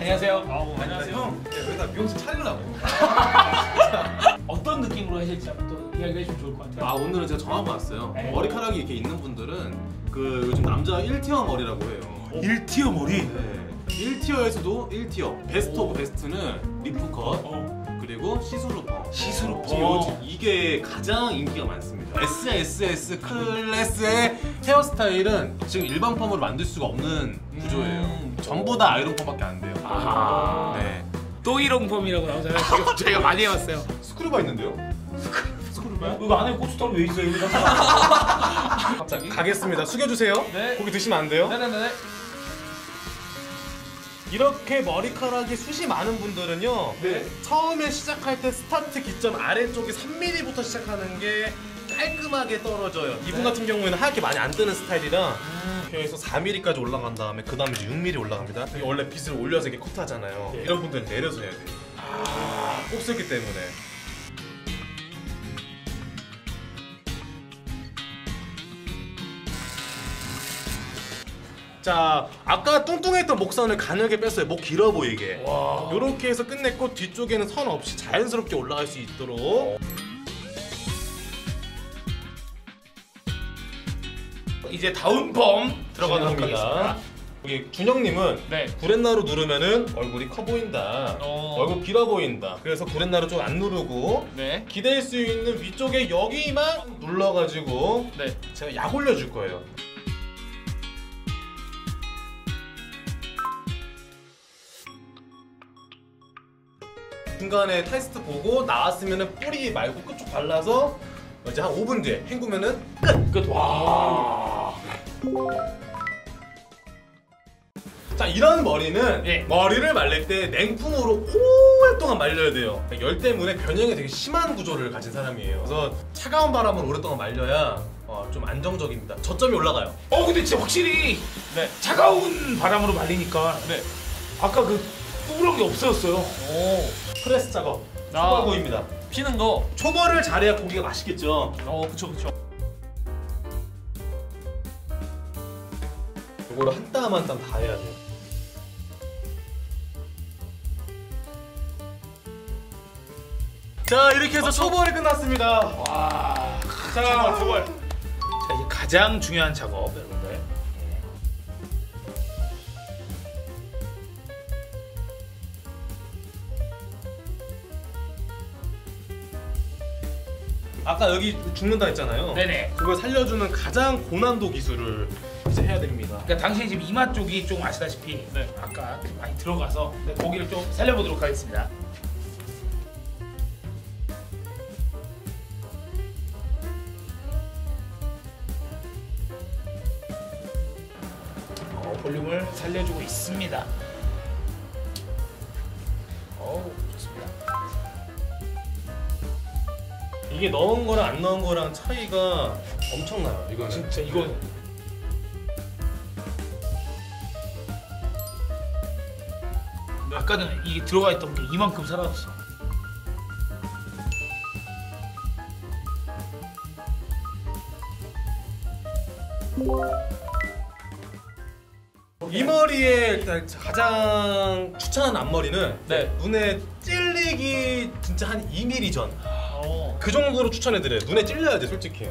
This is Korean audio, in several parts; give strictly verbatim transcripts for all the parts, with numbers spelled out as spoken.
안녕하세요. 아, 안녕하세요. 형, 여기다 미용실 차리려고. 어떤 느낌으로 하실지 한번 또 이야기해 주시면 좋을 것 같아요. 아, 오늘은 제가 정하고 왔어요. 네. 머리카락이 이렇게 있는 분들은 그 요즘 남자 일 티어 머리라고 해요. 일 티어 머리? 네. 일 티어에서도 일 티어. 베스트 오브 베스트는 리프컷, 어. 그리고 시스루퍼. 시스루퍼. 지금 요즘 이게 가장 인기가 많습니다. 에스에스에스 클래스의 헤어스타일은 지금 일반 펌으로 만들 수가 없는 구조예요. 음. 전부 다 아이론 펌밖에 안 돼요. 아하. 네. 또 이런 펌이라고 나오잖아요. 지금 저희가 많이 해봤어요. 스크류바 있는데요? 스크류바요? 이거 안에 고추탕 왜 있어요? 여기다. 갑자기? 가겠습니다. 숙여주세요. 네. 고기 드시면 안 돼요. 네네네. 이렇게 머리카락이 숱이 많은 분들은요, 네. 처음에 시작할 때 스타트 기점 아래쪽이 삼 밀리미터부터 시작하는 게 깔끔하게 떨어져요. 이분 네. 같은 경우에는 하얗게 많이 안 뜨는 스타일이라 음. 이렇게 해서 사 밀리미터까지 올라간 다음에 그 다음에 이제 육 밀리미터 올라갑니다. 이게 원래 빗을 올려서 이렇게 컷하잖아요. 네. 이런 분들은 내려서 해야 돼요. 아. 곱슬기 때문에. 자, 아까 뚱뚱했던 목선을 가늘게 뺐어요. 목 길어 보이게. 와. 요렇게 해서 끝냈고 뒤쪽에는 선 없이 자연스럽게 올라갈 수 있도록. 이제 다운펌 들어가도록 하겠습니다. 여기 준영님은 네. 구렛나루 누르면은 얼굴이 커 보인다. 어. 얼굴 길어 보인다. 그래서 구렛나루 좀 안 누르고 네. 기댈 수 있는 위쪽에 여기만 눌러가지고 네. 제가 약 올려줄 거예요. 중간에 테스트 보고 나왔으면은 뿌리 말고 끝쪽 발라서 이제 한 오 분 뒤에 헹구면은 끝! 끝. 와. 자, 이런 머리는 예. 머리를 말릴 때 냉풍으로 오랫동안 말려야 돼요. 열 때문에 변형이 되게 심한 구조를 가진 사람이에요. 그래서 차가운 바람을 오랫동안 말려야 어, 좀 안정적입니다. 저점이 올라가요. 어 근데 진짜 확실히 네. 차가운 바람으로 말리니까 네. 아까 그 뽀그런 게 없어졌어요. 오, 프레스 작업. 아. 초벌 구이입니다. 피는 거. 초벌을 잘해야 고기가 맛있겠죠. 어 그쵸 그쵸. 이거를 한 땀 한 땀 다 해야 돼요. 자, 이렇게 해서 초벌이 끝났습니다. 와. 자, 초벌. 자 이제 가장 중요한 작업 여러분들. 아까 여기 죽는다 했잖아요. 네네. 그걸 살려주는 가장 고난도 기술을 이제 해야 됩니다. 그러니까 당신이 지금 이마 쪽이 좀 아시다시피 네. 아까 좀 많이 들어가서 네, 고기를 좀 살려보도록 하겠습니다. 어, 볼륨을 살려주고 있습니다. 어우 좋습니다. 이게 넣은 거랑 안 넣은 거랑 차이가 엄청나요. 이거는. 진짜 이거 아까는 이게 들어가 있던 게 이만큼 사라졌어. 이 머리의 일단 가장 추천하는 앞머리는 네. 눈에 찔리기 진짜 한 이 밀리미터 전. 어. 그 정도로 추천해드려요. 눈에 찔려야 돼, 솔직히.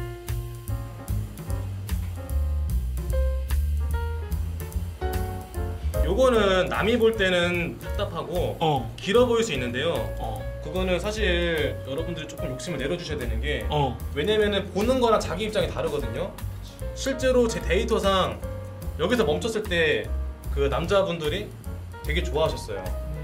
요거는 남이 볼 때는 답답하고 어. 길어 보일 수 있는데요. 어. 그거는 사실 여러분들이 조금 욕심을 내려주셔야 되는 게 어. 왜냐면은 보는 거랑 자기 입장이 다르거든요. 실제로 제 데이터상 여기서 멈췄을 때 그 남자분들이 되게 좋아하셨어요.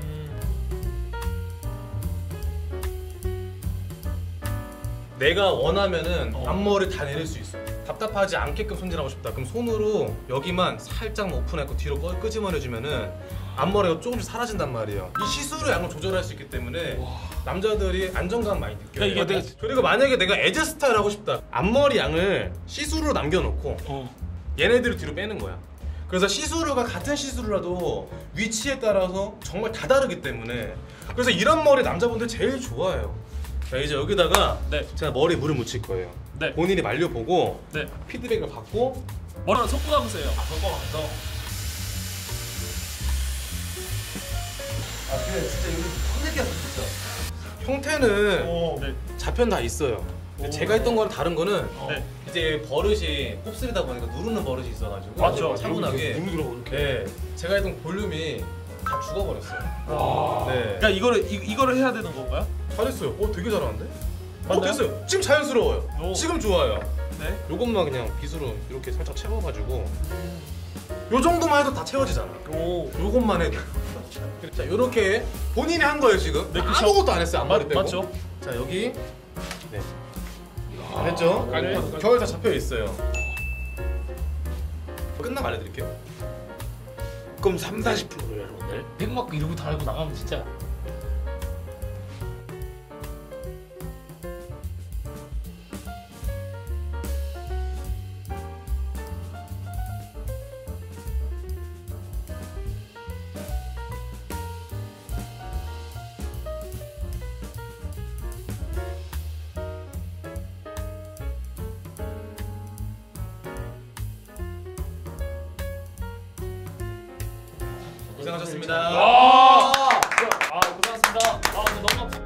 내가 원하면은 어. 앞머리 다 내릴 수 있어. 답답하지 않게끔 손질하고 싶다. 그럼 손으로 여기만 살짝 오픈하고 뒤로 꺼- 끄집어내주면은 앞머리가 조금씩 사라진단 말이에요. 이 시스루 양을 조절할 수 있기 때문에 남자들이 안정감 많이 느껴요. 그러니까 이게 내가- 그리고 만약에 내가 에즈 스타일 하고 싶다. 앞머리 양을 시스루로 남겨놓고 어. 얘네들을 뒤로 빼는 거야. 그래서 시스루가 같은 시스루라도 위치에 따라서 정말 다 다르기 때문에 그래서 이런 머리 남자분들 제일 좋아해요. 자, 이제 여기다가 네. 제가 머리 물을 묻힐 거예요. 네. 본인이 말려보고 네. 피드백을 받고 머리랑 섞어가면서 해요. 섞어가면서 근데 진짜 여기 혼내기가 진짜. 형태는 오. 네. 좌편 다 있어요. 근데 오. 제가 했던 거랑 다른 거는 네. 이제 버릇이 곱슬이다 보니까 누르는 버릇이 있어가지고 맞죠. 차분하게. 누르더라고 이렇게. 네, 제가 했던 볼륨이 다 죽어버렸어요. 와. 네, 그러니까 이거를 이, 이거를 해야 되는 건가요? 잘했어요. 어, 되게 잘하는데? 어, 맞나요? 됐어요. 지금 자연스러워요. 오. 지금 좋아요. 네. 요것만 그냥 빗으로 이렇게 살짝 채워가지고 요 정도만 해도 다 채워지잖아. 오. 요것만 해도. 자, 요렇게 본인이 한 거예요 지금. 네, 그쵸. 아무것도 안 했어요. 앞머리 빼고. 맞죠? 자, 여기 네. 잘했죠? 깔끔하다, 결 다 잡혀 있어요. 끝나면 알려드릴게요. 그럼 삼, 사십 프로예요 여러분들. 백 맞고 이러고 다 알고 나가면 진짜. 고생하셨습니다. 와. 아 고생하셨습니다. 아 오늘 너무